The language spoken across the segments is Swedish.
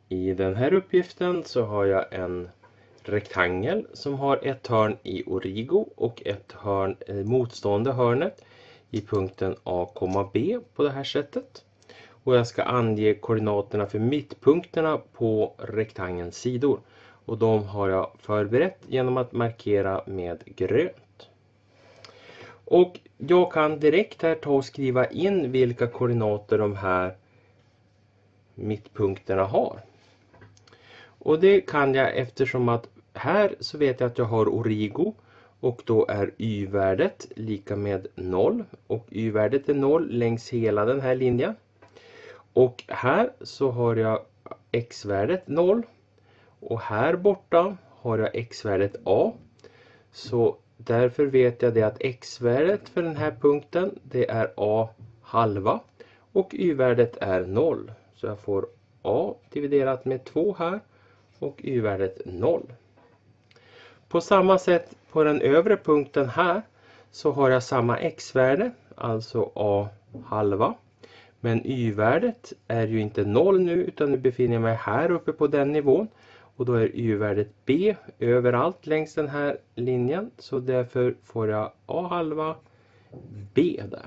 I den här uppgiften så har jag en rektangel som har ett hörn i origo och ett hörn i motstående hörnet i punkten A, B på det här sättet. Och jag ska ange koordinaterna för mittpunkterna på rektangelns sidor. Och de har jag förberett genom att markera med grönt. Och jag kan direkt här ta och skriva in vilka koordinater de här mittpunkterna har. Och det kan jag eftersom att här så vet jag att jag har origo och då är y-värdet lika med 0 och y-värdet är 0 längs hela den här linjen. Och här så har jag x-värdet 0 och här borta har jag x-värdet a. Så därför vet jag det att x-värdet för den här punkten det är a halva och y-värdet är 0. Så jag får a dividerat med 2 här och y-värdet 0. På samma sätt på den övre punkten här så har jag samma x-värde, alltså a halva. Men y-värdet är ju inte 0 nu utan nu befinner jag mig här uppe på den nivån. Och då är y-värdet b överallt längs den här linjen. Så därför får jag a halva b där.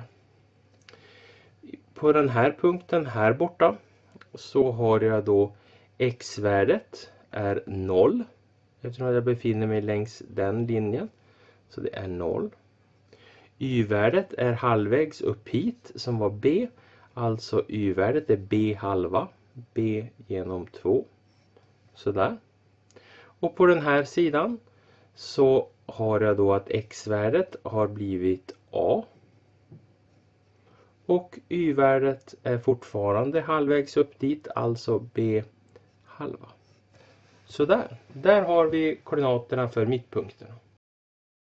På den här punkten här borta så har jag då x-värdet är 0. Eftersom jag befinner mig längs den linjen. Så det är 0. Y-värdet är halvvägs upp hit som var b. Alltså y-värdet är b halva. B genom 2. Sådär. Och på den här sidan så har jag då att x-värdet har blivit a. Och y-värdet är fortfarande halvvägs upp dit. Alltså b halva. Sådär. Där har vi koordinaterna för mittpunkterna.